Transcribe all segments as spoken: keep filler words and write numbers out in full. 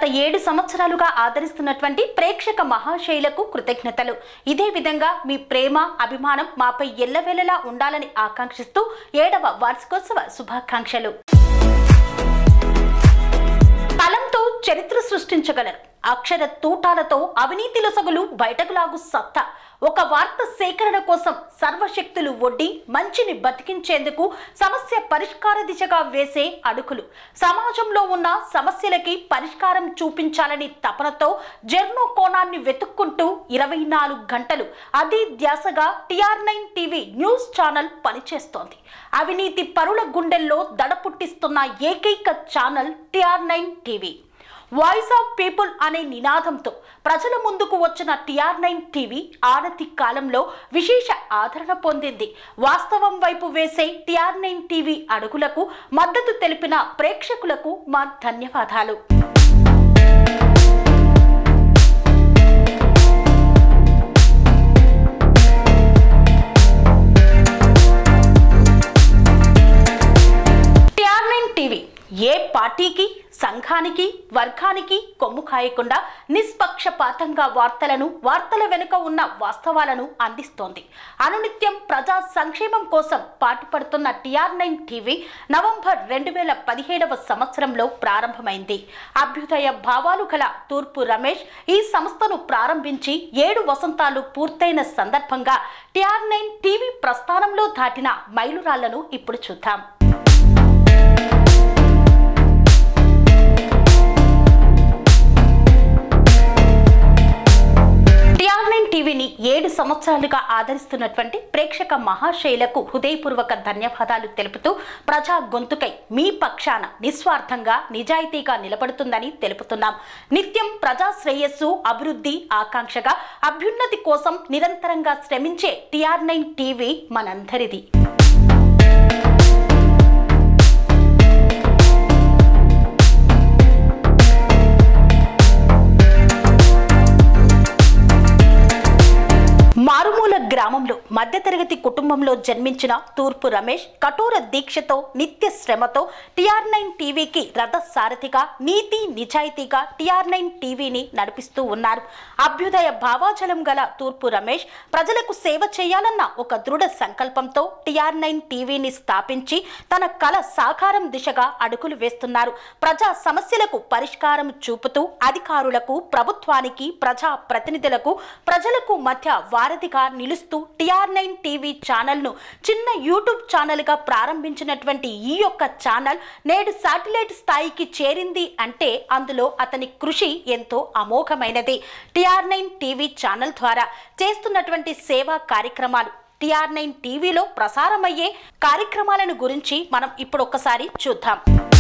గత ఏడు సంవత్సరాలుగా ఆదరిస్తున్నటువంటి ప్రేక్షక మహాశైలకు కృతజ్ఞతలు. ఇదే విధంగా మీ ప్రేమ అభిమానం మాపై ఎల్లవేళలా ఉండాలని ఆకాంక్షిస్తూ ఏడవ వార్షికోత్సవ శుభాకాంక్షలు. కలంతో చరిత్ర సృష్టించగలరు. అక్షర తూటాలతో అవినీతి లొసగులు బయటకు లాగు సత్తా. ఒక వార్త సేకరణ కోసం సర్వశక్తులు ఒడ్డి మంచిని బతికించేందుకు సమస్య పరిష్కార దిశగా వేసే అడుగులు. సమాజంలో ఉన్న సమస్యలకి పరిష్కారం చూపించాలని తపనతో జర్నో కోణాన్ని వెతుక్కుంటూ ఇరవై నాలుగు గంటలు అదే ధ్యాసగా TR nine TV news channel పనిచేస్తోంది. అవినీతి పరుల గుండెల్లో దడ పుట్టిస్తున్న ఏకైక channel TR nine TV. Voice of people అనే నినాదంతో ప్రజల ముందుకు వచ్చిన టిఆర్ నైన్ టీవీ ఆనతి కాలంలో విశేష ఆదరణ పొందింది. వాస్తవం వైపు వేసే టిఆర్ నైన్ టీవీ అడుగులకు మద్దతు తెలిపిన ప్రేక్షకులకు మా ధన్యవాదాలు. టిఆర్ నైన్ టీవీ ఏ పార్టీకి సంఘానికి వర్గానికి కొమ్ము కాయకుండా నిష్పక్షపాతంగా వార్తలను వార్తల వెనుక ఉన్న వాస్తవాలను అందిస్తోంది. అనునిత్యం ప్రజా సంక్షేమం కోసం పాటుపడుతున్న టిఆర్ నైన్ టీవీ నవంబర్ రెండు వేల పదిహేడవ సంవత్సరంలో ప్రారంభమైంది. అభ్యుదయ భావాలు గల తూర్పు రమేష్ ఈ సంస్థను ప్రారంభించి ఏడు వసంతాలు పూర్తయిన సందర్భంగా టిఆర్ నైన్ టీవీ ప్రస్థానంలో దాటిన మైలురాళ్లను ఇప్పుడు చూద్దాం. టీవీని ఏడు సంవత్సరాలుగా ఆదరిస్తున్నటువంటి ప్రేక్షక మహాశైలకు హృదయపూర్వక ధన్యవాదాలు తెలుపుతూ ప్రజా గొంతుకై మీ పక్షాన నిస్వార్థంగా నిజాయితీగా నిలబడుతుందని తెలుపుతున్నాం. నిత్యం ప్రజా శ్రేయస్సు అభివృద్ధి ఆకాంక్షగా అభ్యున్నతి కోసం నిరంతరంగా శ్రమించే టిఆర్ నైన్ టీవీ మనందరిది. మారుమూల గ్రామంలో మధ్యతరగతి కుటుంబంలో జన్మించిన తూర్పు రమేష్ కఠోర దీక్షతో నిత్య శ్రమతో టిఆర్ నైన్ టీవీకి రథ సారథిగా నీతి నిజాయితీగా టిఆర్ నైన్ టీవీని నడిపిస్తూ ఉన్నారు. అభ్యుదయ భావాచలం గల తూర్పు రమేష్ ప్రజలకు సేవ చేయాలన్న ఒక దృఢ సంకల్పంతో టిఆర్ నైన్ టీవీని స్థాపించి తన కళ సాకారం దిశగా అడుగులు వేస్తున్నారు. ప్రజా సమస్యలకు పరిష్కారం చూపుతూ అధికారులకు ప్రభుత్వానికి ప్రజా ప్రతినిధులకు ప్రజలకు మధ్య వారధిగా నిలుస్తూ టిఆర్ నైన్ టీవీ ఛానల్ ను చిన్న యూట్యూబ్ ఛానల్ గా ప్రారంభించినటువంటి ఈ యొక్క ఛానల్ నేడు శాటిలైట్ స్థాయికి చేరింది అంటే అందులో అతని కృషి ఎంతో అమోఘమైనది. టిఆర్ నైన్ టీవీ ఛానల్ ద్వారా చేస్తున్నటువంటి సేవా కార్యక్రమాలు టిఆర్ నైన్ టీవీలో ప్రసారమయ్యే కార్యక్రమాలను గురించి మనం ఇప్పుడు ఒక్కసారి చూద్దాం.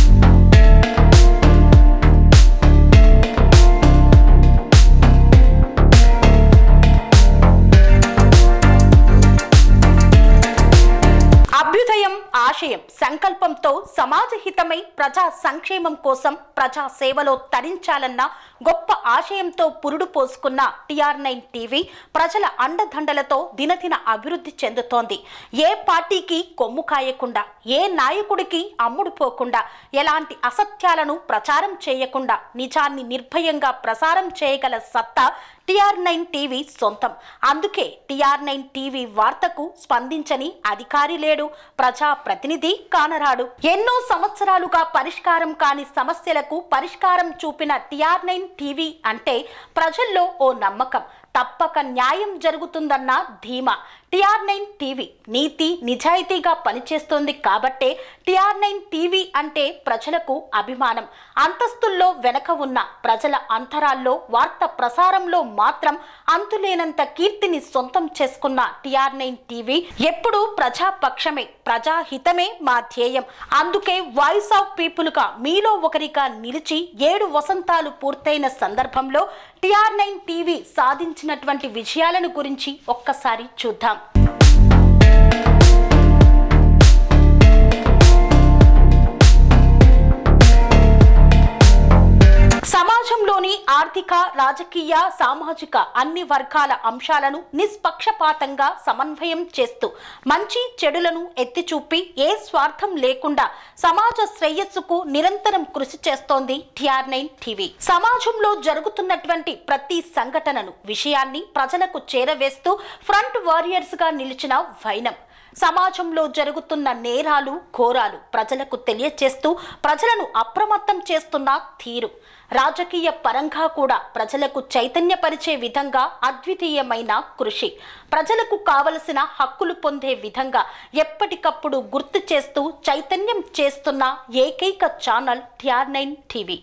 అభ్యుదయం ఆశయం సంకల్పంతో సమాజ హితమై ప్రజా సంక్షేమం కోసం ప్రజా సేవలో తరించాలన్న గొప్ప ఆశయంతో పురుడు పోసుకున్న టిఆర్ నైన్ టీవీ ప్రజల అండదండలతో దినదిన అభివృద్ధి చెందుతోంది. ఏ పార్టీకి కొమ్ము కాయకుండా ఏ నాయకుడికి అమ్ముడు పోకుండా ఎలాంటి అసత్యాలను ప్రచారం చేయకుండా నిజాన్ని నిర్భయంగా ప్రసారం చేయగల సత్తా టిఆర్ నైన్ టీవీ సొంతం. అందుకే టిఆర్ నైన్ టీవీ వార్తకు స్పందించని అధికారి లేడు, ప్రజా ప్రతినిధి కానరాడు. ఎన్నో సంవత్సరాలుగా పరిష్కారం కాని సమస్యలకు పరిష్కారం చూపిన టిఆర్ నైన్ టీవీ అంటే ప్రజల్లో ఓ నమ్మకం, తప్పక న్యాయం జరుగుతుందన్న ధీమా. టిఆర్ నైన్ టీవీ నీతి నిజాయితీగా పనిచేస్తోంది కాబట్టే టిఆర్ నైన్ టీవీ అంటే ప్రజలకు అభిమానం. అంతస్తుల్లో వెనక ఉన్న ప్రజల అంతరాల్లో వార్త ప్రసారంలో మాత్రం అంతులేనంత కీర్తిని సొంతం చేసుకున్న టిఆర్ నైన్ టీవీ ఎప్పుడూ ప్రజాపక్షమే, ప్రజాహితమే మా ధ్యేయం. అందుకే వాయిస్ ఆఫ్ పీపుల్ గా మీలో ఒకరిగా నిలిచి ఏడు వసంతాలు పూర్తయిన సందర్భంలో టిఆర్ నైన్ టీవీ సాధించినటువంటి విజయాలను గురించి ఒక్కసారి చూద్దాం. సమాజంలోని ఆర్థిక, రాజకీయ, సామాజిక అన్ని వర్గాల అంశాలను నిష్పక్షపాతంగా సమన్వయం చేస్తూ మంచి చెడులను ఎత్తిచూపి ఏ స్వార్థం లేకుండా సమాజ శ్రేయస్సుకు నిరంతరం కృషి చేస్తోంది టిఆర్ నైన్ టీవీ. సమాజంలో జరుగుతున్నటువంటి ప్రతి సంఘటనను, విషయాన్ని ప్రజలకు చేరవేస్తూ ఫ్రంట్ వారియర్స్ గా నిలిచిన వైనం. సమాజంలో జరుగుతున్న నేరాలు, ఘోరాలు ప్రజలకు తెలియచేస్తూ ప్రజలను అప్రమత్తం చేస్తున్న తీరు, రాజకీయ పరంగా కూడా ప్రజలకు చైతన్యపరిచే విధంగా అద్వితీయమైన కృషి, ప్రజలకు కావలసిన హక్కులు పొందే విధంగా ఎప్పటికప్పుడు గుర్తు చేస్తూ చైతన్యం చేస్తున్న ఏకైక ఛానల్ టిఆర్ నైన్ టీవీ.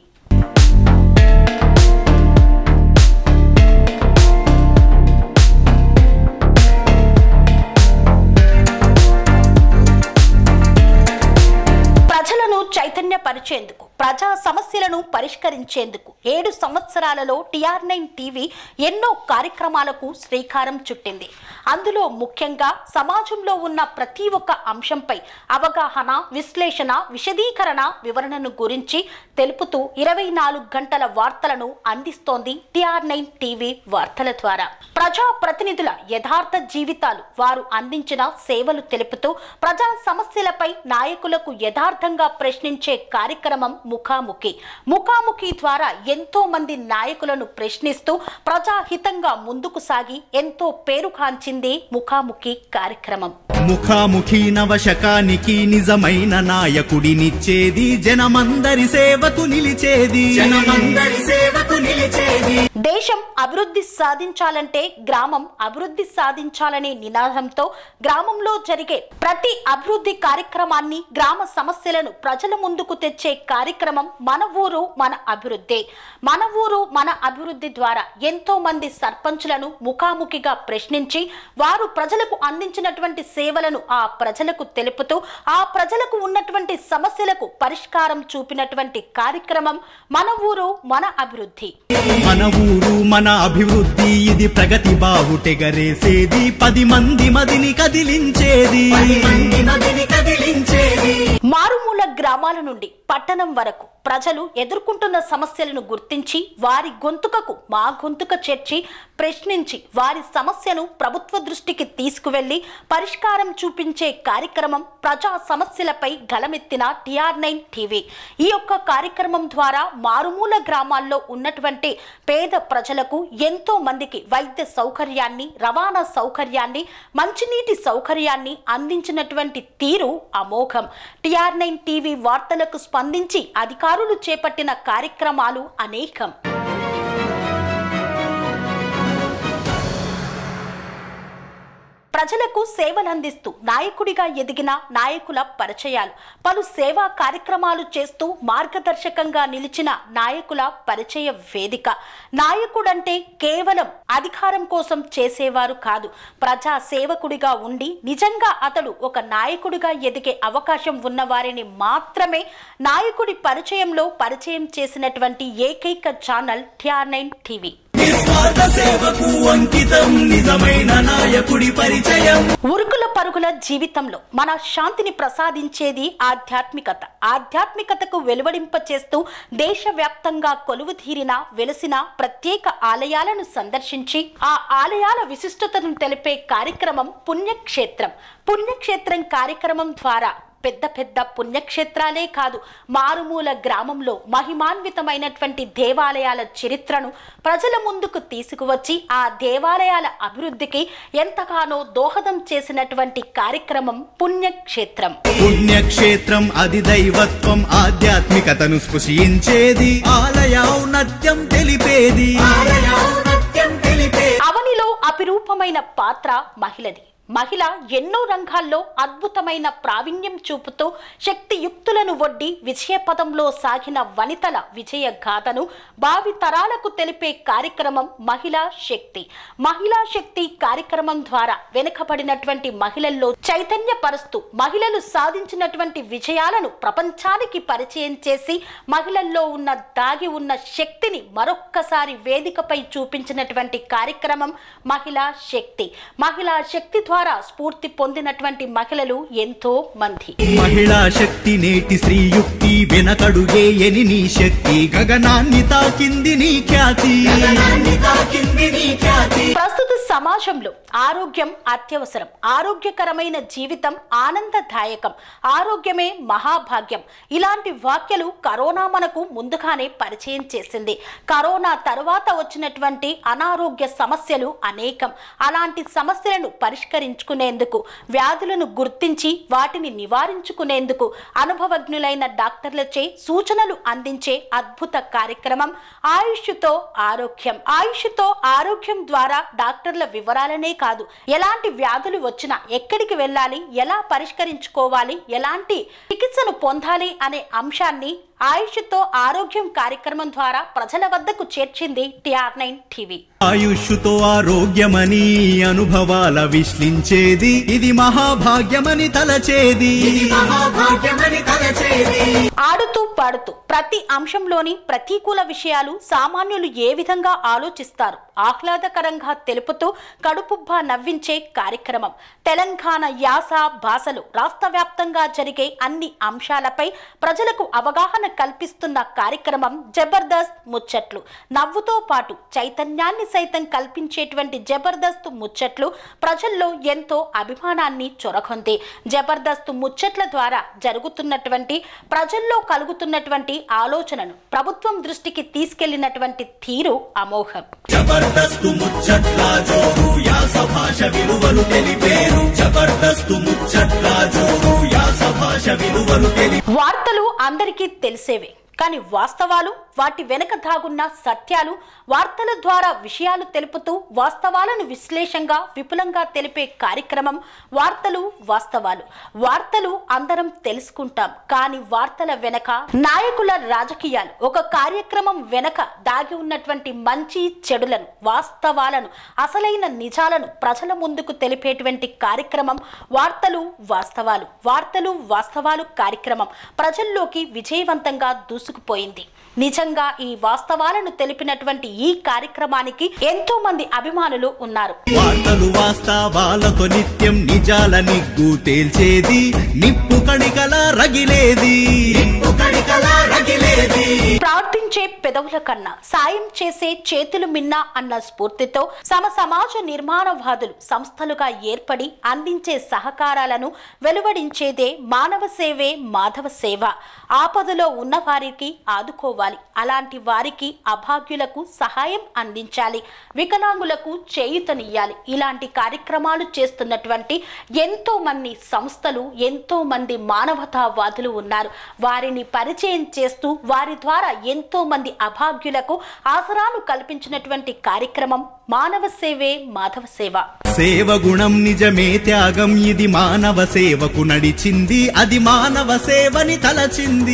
ప్రజలను చైతన్యపరిచేందుకు, ప్రజా సమస్యలను పరిష్కరించేందుకు ఏడు సంవత్సరాలలో టిఆర్ నైన్ టీవీ ఎన్నో కార్యక్రమాలకు శ్రీకారం చుట్టింది. అందులో ముఖ్యంగా సమాజంలో ఉన్న ప్రతి ఒక్క అంశంపై అవగాహన, విశ్లేషణ, విశదీకరణ, వివరణను గురించి తెలుపుతూ ఇరవై నాలుగు గంటల వార్తలను అందిస్తోంది టిఆర్ నైన్ టీవీ వార్తల ద్వారా. ప్రజా ప్రతినిధుల యథార్థ జీవితాలు, వారు అందించిన సేవలు తెలుపుతూ ప్రజా సమస్యలపై నాయకులకు యథార్థంగా ప్రశ్నించే కార్యక్రమం ముఖాముఖి. ముఖాముఖి ద్వారా ఎంతో మంది నాయకులను ప్రశ్నిస్తూ ప్రజాహితంగా ముందుకు సాగి ఎంతో పేరుగాంచింది ముఖాముఖి కార్యక్రమం. ముఖాముఖి నవశకానికి నిజమైన నాయకుడినిచ్చేది, జనమందరి సేవకు నిలిచేది, జనమందరి సేవకు నిలిచేది. దేశం అభివృద్ధి సాధించాలంటే గ్రామం అభివృద్ధి సాధించాలనే నినాదంతో గ్రామంలో జరిగే ప్రతి అభివృద్ధి కార్యక్రమాన్ని, గ్రామ సమస్యలను ప్రజల ముందుకు తెచ్చే కార్యక్రమం మన ఊరు మన అభివృద్ధి. మన ఊరు మన అభివృద్ధి ద్వారా ఎంతో మంది సర్పంచులను ముఖాముఖిగా ప్రశ్నించి వారు ప్రజలకు అందించినటువంటి సేవలను ఆ ప్రజలకు తెలుపుతూ ఆ ప్రజలకు ఉన్నటువంటి సమస్యలకు పరిష్కారం చూపినటువంటి కార్యక్రమం మన ఊరు మన అభివృద్ధి. మన ఊరు మన అభివృద్ధి, ఇది ప్రగతి బావుటెగరేసేది, పది మంది మదిని కదిలించేది, మదిని కదిలించేది. మారుమూల గ్రామాల నుండి పట్టణం వరకు ప్రజలు ఎదుర్కొంటున్న సమస్యలను గుర్తించి వారి గొంతుకకు మా గొంతుక చేర్చి ప్రశ్నించి వారి సమస్యను ప్రభుత్వ దృష్టికి తీసుకువెళ్లి పరిష్కారం చూపించే కార్యక్రమం ప్రజా సమస్యలపై గలమెత్తిన టిఆర్ నైన్ టీవీ. ఈ యొక్క కార్యక్రమం ద్వారా మారుమూల గ్రామాల్లో ఉన్నటువంటి పేద ప్రజలకు ఎంతో మందికి వైద్య సౌకర్యాన్ని, రవాణా సౌకర్యాన్ని, మంచినీటి సౌకర్యాన్ని అందించినటువంటి తీరు అమోఘం. టిఆర్ నైన్ టీవీ వార్తలకు స్పందించి అధికారులు చేపట్టిన కార్యక్రమాలు అనేకం. ప్రజలకు సేవలందిస్తూ నాయకుడిగా ఎదిగిన నాయకుల పరిచయాలు, పలు సేవా కార్యక్రమాలు చేస్తూ మార్గదర్శకంగా నిలిచిన నాయకుల పరిచయ వేదిక. నాయకుడంటే కేవలం అధికారం కోసం చేసేవారు కాదు, ప్రజా సేవకుడిగా ఉండి నిజంగా అతడు ఒక నాయకుడిగా ఎదిగే అవకాశం ఉన్నవారిని మాత్రమే నాయకుడి పరిచయంలో పరిచయం చేసినటువంటి ఏకైక ఛానల్ టిఆర్ నైన్ టీవీ. ఉరుకుల పరుగుల జీవితంలో మన శాంతిని ప్రసాదించేది ఆధ్యాత్మికత. ఆధ్యాత్మికతకు వెలువడింప చేస్తూ దేశవ్యాప్తంగా కొలువుతీరిన, వెలసిన ప్రత్యేక ఆలయాలను సందర్శించి ఆ ఆలయాల విశిష్టతను తెలిపే కార్యక్రమం పుణ్యక్షేత్రం. పుణ్యక్షేత్రం కార్యక్రమం ద్వారా పెద్ద పెద్ద పుణ్యక్షేత్రాలే కాదు, మారుమూల గ్రామంలో మహిమాన్వితమైనటువంటి దేవాలయాల చరిత్రను ప్రజల ముందుకు తీసుకువచ్చి ఆ దేవాలయాల అభివృద్ధికి ఎంతగానో దోహదం చేసినటువంటి కార్యక్రమం పుణ్యక్షేత్రం. పుణ్యక్షేత్రం అది దైవత్వం, ఆధ్యాత్మికతను స్పృశించేది, ఆలయౌన్నత్యం తెలిపేది. అవనిలో అపిరూపమైన పాత్ర మహిళది. మహిళ ఎన్నో రంగాల్లో అద్భుతమైన ప్రావీణ్యం చూపుతూ శక్తియుక్తులను ఒడ్డి విజయపదంలో సాగిన వనితల విజయ గాథను భావి తరాలకు తెలిపే కార్యక్రమం మహిళా శక్తి. మహిళా శక్తి కార్యక్రమం ద్వారా వెనుకబడినటువంటి మహిళల్లో చైతన్యపరుస్తూ మహిళలు సాధించినటువంటి విజయాలను ప్రపంచానికి పరిచయం చేసి మహిళల్లో ఉన్న దాగి ఉన్న శక్తిని మరొక్కసారి వేదికపై చూపించినటువంటి కార్యక్రమం మహిళా శక్తి. మహిళా శక్తి ద్వారా ద్వారా స్ఫూర్తి పొందినటువంటి మహిళలు ఎంతో మంది. మహిళా శక్తి నేటి శ్రీయుక్తి వెనకడుగే ఎని నీ శక్తి గగనాన్ని తాకింది నీ ఖ్యాతి. ప్రస్తుత సమాజంలో ఆరోగ్యం అత్యవసరం. ఆరోగ్యకరమైన జీవితం ఆనందదాయకం. ఆరోగ్యమే మహాభాగ్యం. ఇలాంటి వాక్యాలు కరోనా మనకు ముందుగానే పరిచయం చేసింది. కరోనా తరువాత వచ్చినటువంటి అనారోగ్య సమస్యలు అనేకం. అలాంటి సమస్యలను పరిష్కరించుకునేందుకు, వ్యాధులను గుర్తించి వాటిని నివారించుకునేందుకు అనుభవజ్ఞులైన డాక్టర్లచే సూచనలు అందించే అద్భుత కార్యక్రమం ఆయుష్తో ఆరోగ్యం. ఆయుష్తో ఆరోగ్యం ద్వారా డాక్టర్ల వివరాలనే కాదు, ఎలాంటి వ్యాధులు వచ్చినా ఎక్కడికి వెళ్ళాలి, ఎలా పరిష్కరించుకోవాలి, ఎలాంటి చికిత్సను పొందాలి అనే అంశాన్ని ఆయుష్తో ఆరోగ్యం కార్యక్రమం ద్వారా ప్రజల వద్దకు చేర్చింది టిఆర్ నైన్ టీవీ. ఆయుష్తో ఆరోగ్యమని అనుభవాల విశ్లించేది, ఇది మహాభాగ్యమని తలచేది. ఆడుతూ పాడుతూ ప్రతి అంశంలోని ప్రతికూల విషయాలు సామాన్యులు ఏ విధంగా ఆలోచిస్తారు ఆహ్లాదకరంగా తెలుపుతూ కడుపుబ్బా నవ్వించే కార్యక్రమం. తెలంగాణ యాస భాషలు రాష్ట్ర వ్యాప్తంగా జరిగే అన్ని అంశాలపై ప్రజలకు అవగాహన కల్పిస్తున్న కార్యక్రమం జబర్దస్త్ ముచ్చట్లు. నవ్వుతో పాటు చైతన్యాన్ని సైతం కల్పించేటువంటి జబర్దస్త్ ముచ్చట్లు ప్రజల్లో ఎంతో అభిమానాన్ని చొరగొంది. జబర్దస్త్ ముచ్చట్ల ద్వారా జరుగుతున్నటువంటి ప్రజల్లో కలుగుతున్నటువంటి ఆలోచనను ప్రభుత్వం దృష్టికి తీసుకెళ్లినటువంటి తీరు అమోఘం. జబర్దస్త్ ముచ్చట్ల జోరు యాస భాష విలువలు తెలిపేరు. జబర్దస్త్ ముచ్చట్ల జోరు యాస భాష విలువలు తెలిపేరు. వార్తలు అందరికీ తెలిసేవే, కానీ వాస్తవాలు, వాటి వెనక దాగున్న సత్యాలు, వార్తల ద్వారా విషయాలు తెలుపుతూ వాస్తవాలను విశ్లేషంగా విపులంగా తెలిపే కార్యక్రమం వార్తలు వాస్తవాలు. వార్తలు అందరం తెలుసుకుంటాం, కానీ వార్తల వెనక నాయకుల రాజకీయాలు, ఒక కార్యక్రమం వెనక దాగి ఉన్నటువంటి మంచి చెడులను, వాస్తవాలను, అసలైన నిజాలను ప్రజల ముందుకు తెలిపేటువంటి కార్యక్రమం వార్తలు వాస్తవాలు. వార్తలు వాస్తవాలు కార్యక్రమం ప్రజల్లోకి విజయవంతంగా దూసుకుపోయింది. నిజంగా ఈ వాస్తవాలను తెలిపినటువంటి ఈ కార్యక్రమానికి ఎంతో మంది అభిమానులు ఉన్నారు. వార్తలు వాస్తవాలతో నిత్యం నిజాల నిగ్గు తేల్చేది, నిప్పు కణికల రగిలేది. ప్రార్థించే పెదవుల కన్నా సాయం చేసే చేతులు మిన్నా అన్న స్ఫూర్తితో సమ సమాజ నిర్మాణవాదులు సంస్థలుగా ఏర్పడి అందించే సహకారాలను వెలువడించేదే మానవ సేవే మాధవ సేవ. ఆపదలో ఉన్న వారికి ఆదుకోవాలి, అలాంటి వారికి అభాగ్యులకు సహాయం అందించాలి, వికలాంగులకు చేయూతనియ్యాలి. ఇలాంటి కార్యక్రమాలు చేస్తున్నటువంటి ఎంతో మంది సంస్థలు, ఎంతో మంది మానవతావాదులు ఉన్నారు. వారిని పరిచయం చేస్తూ వారి ద్వారా ఎంతో మంది అభాగ్యులకు ఆసరాలు కల్పించినటువంటి కార్యక్రమం మానవ సేవే మాధవ సేవ. సేవ గుణం నిజమే త్యాగం, ఇది మానవ సేవకు నడిచింది, అది మానవ సేవని తలచింది.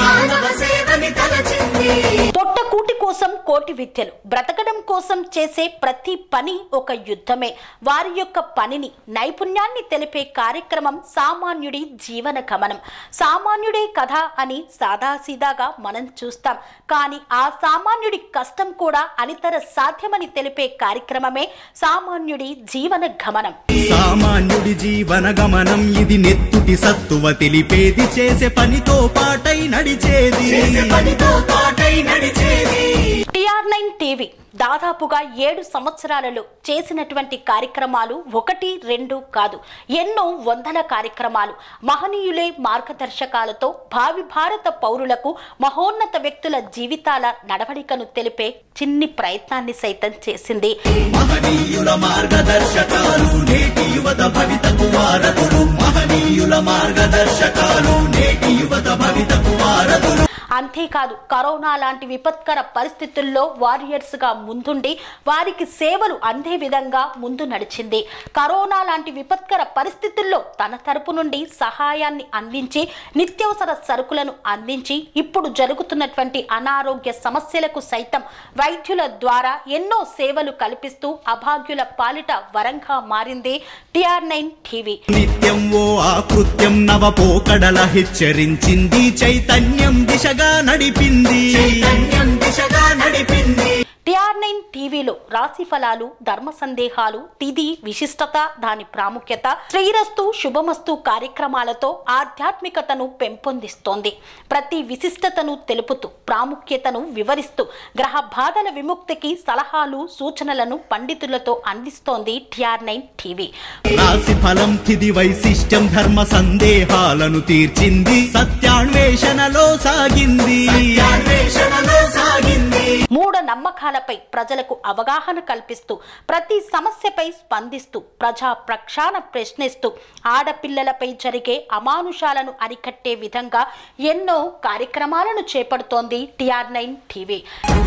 పొట్టకూటి కోసం కోటి విద్యలు, బ్రతకడం కోసం చేసే ప్రతి పని ఒక యుద్ధమే. వారి యొక్క పనిని, నైపుణ్యాన్ని తెలిపే కార్యక్రమం సామాన్యుడి జీవన గమనం. సామాన్యుడే కథ అని సాదాసీదాగా మనం చూస్తాం, కానీ ఆ సామాన్యుడి కష్టం కూడా అనితర సాధ్యమని తెలిపే కార్యక్రమమే సామాన్యుడి జీవన గమనం. సామాన్యుడి జీవన గమనం, ఇది నెత్తుటి సత్తువ తెలిపేది, చేసే పనితో పాటై నడిచేది. టిఆర్ నైన్ టీవీ దాదాపుగా ఏడు సంవత్సరాలలో చేసినటువంటి కార్యక్రమాలు ఒకటి రెండు కాదు, ఎన్నో వందల కార్యక్రమాలు. మహనీయులే మార్గదర్శకాలతో భావి భారత పౌరులకు మహోన్నత వ్యక్తుల జీవితాల నడవడికను తెలిపే చిన్ని ప్రయత్నాన్ని సైతం చేసింది. మహనీయుల మార్గదర్శకాలు నేటి యువత భవితకు వారధులు. మహనీయుల మార్గదర్శకాలు నేటి యువత భవితకు వారధులు. అంతేకాదు, కరోనా లాంటి విపత్కర పరిస్థితుల్లో వారియర్స్ గా ముందుండి వారికి సేవలు అందే విధంగా ముందు నడిచింది. కరోనా లాంటి విపత్కర పరిస్థితుల్లో తన తరపు నుండి సహాయాన్ని అందించి నిత్యావసర సరుకులను అందించి ఇప్పుడు జరుగుతున్నటువంటి అనారోగ్య సమస్యలకు సైతం వైద్యుల ద్వారా ఎన్నో సేవలు కల్పిస్తూ అభాగ్యుల పాలిట వరంగా మారింది టిఆర్ నైన్ టీవీ. నిత్యం ఓ ఆకృత్యం నవపోకడల హెచ్చరించింది, చైతన్యం దిశగా నడిపింది. టిఆర్ నైన్ నైన్ టీవీలో రాశి ఫలాలు, ధర్మ సందేహాలు, తిథి విశిష్టత, దాని ప్రాముఖ్యత, శ్రీరస్తు శుభమస్తు కార్యక్రమాలతో ఆధ్యాత్మికతను పెంపొందిస్తోంది. ప్రతి విశిష్టతను తెలుపుతూ, ప్రాముఖ్యతను వివరిస్తూ, గ్రహ బాధల విముక్తికి సలహాలు, సూచనలను పండితులతో అందిస్తోంది టిఆర్ నైన్ టీవీ. రాశి ఫలం, తిథి వైశిష్టం, ధర్మ సందేహాలను తీర్చింది, సత్యాన్వేషణలో సాగింది సత్యాన్వేషణలో సాగింది మూఢ నమ్మకాలపై ప్రజలకు అవగాహన కల్పిస్తూ, ప్రతి సమస్యపై స్పందిస్తూ, ప్రజా ప్రక్షాళన ప్రశ్నిస్తూ, ఆడపిల్లలపై జరిగే అమానుషాలను అరికట్టే విధంగా ఎన్నో కార్యక్రమాలను చేపడుతోంది TR nine TV.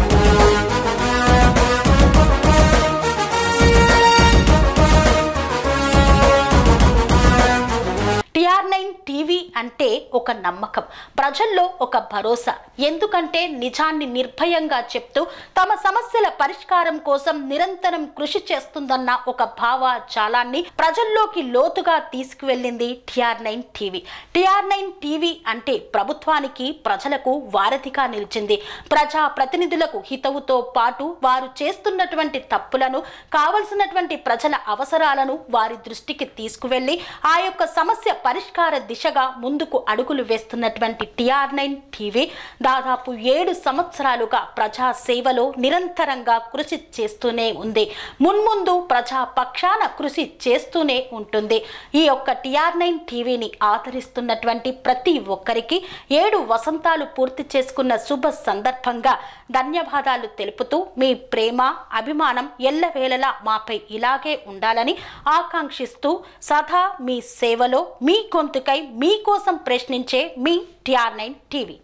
TR nine TV అంటే ఒక నమ్మకం, ప్రజల్లో ఒక భరోసా. ఎందుకంటే నిజాన్ని నిర్భయంగా చెప్తూ తమ సమస్యల పరిష్కారం కోసం నిరంతరం కృషి చేస్తుందన్న ఒక భావజాలాన్ని ప్రజల్లోకి లోతుగా తీసుకువెళ్ళింది TR nine TV. TR nine TV అంటే ప్రభుత్వానికి, ప్రజలకు వారధిగా నిలిచింది. ప్రజా ప్రతినిధులకు హితవుతో పాటు వారు చేస్తున్నటువంటి తప్పులను, కావలసినటువంటి ప్రజల అవసరాలను వారి దృష్టికి తీసుకువెళ్లి ఆ యొక్క సమస్య పరిష్కార దిశగా ముందుకు అడుగులు వేస్తున్నటువంటి టిఆర్ నైన్ టీవీ దాదాపు ఏడు సంవత్సరాలుగా ప్రజా సేవలో నిరంతరంగా కృషి చేస్తూనే ఉంది. మున్ముందు ప్రజా పక్షాన కృషి చేస్తూనే ఉంటుంది. ఈ యొక్క టిఆర్ నైన్ టీవీని ఆదరిస్తున్నటువంటి ప్రతి ఒక్కరికి ఏడు వసంతాలు పూర్తి చేసుకున్న శుభ సందర్భంగా ధన్యవాదాలు తెలుపుతూ, మీ ప్రేమ, అభిమానం ఎల్లవేళలా మాపై ఇలాగే ఉండాలని ఆకాంక్షిస్తూ, సదా మీ సేవలో, మీ గొంతుకై మీకోసం ప్రశ్నించే మీ టిఆర్ నైన్ టీవీ.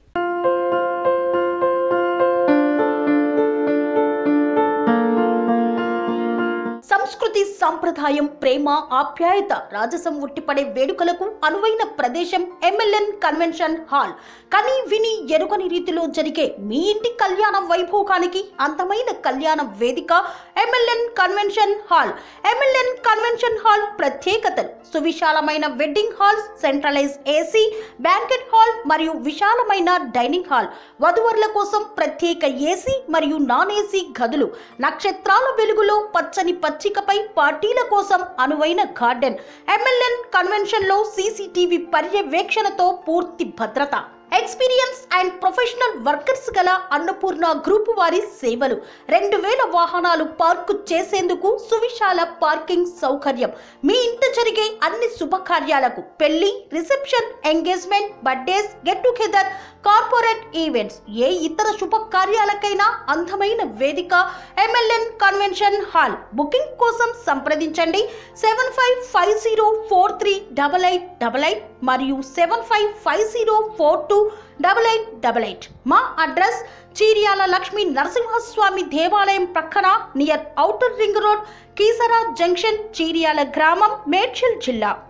సంస్కృతి, సంప్రదాయం, ప్రేమ, ఆప్యాయత, రాజసం ఉట్టిపడే వేడుకలకు అనువైన ప్రదేశం ఎంఎల్ఎన్ కన్వెన్షన్ హాల్. కని విని ఎరుగని రీతిలో జరిగే మీ ఇంటి కళ్యాణ వైభోగానికి అందమైన కళ్యాణ వేదిక MLN convention hall. MLN convention hall ప్రత్యేకతలు: సువిశాలమైన wedding halls, centralize AC banquet hall మరియు విశాలమైన డైనింగ్ హాల్, వధువరుల కోసం ప్రత్యేక ఏసీ మరియు నాన్ ఏసీ గదులు, నక్షత్రాల వెలుగులో పచ్చని పచ్చికపై పార్టీల కోసం అనువైన గార్డెన్. ఎంఎల్ఎన్ కన్వెన్షన్ లో సీసీటీవీ పర్యవేక్షణతో పూర్తి భద్రత. ఎక్స్పీరియన్స్ అండ్ ప్రొఫెషనల్ వర్కర్స్ గల అన్నపూర్ణ గ్రూప్ వారి సేవలు. రెండు వేల వాహనాలు పార్కు చేసేందుకు సువిశాల పార్కింగ్ సౌకర్యం. మీ ఇంట జరిగే అన్ని శుభకార్యాలకు, పెళ్లి, reception, engagement, birthdays, get together, corporate events, ఏ ఇతర శుభకార్యాలకైనా అందమైన వేదిక ఎంఎల్ఎన్ కన్వెన్షన్ హాల్. బుకింగ్ కోసం సంప్రదించండి seven five five zero four three double eight double eight మరియు seven five five zero four two double eight double eight. మా address Cheeryal Lakshmi Narasimhaswamy దేవాలయం ప్రక్కన, near outer ring road, Keesara junction, Cheeryal గ్రామం, మేడ్చల్ జిల్లా.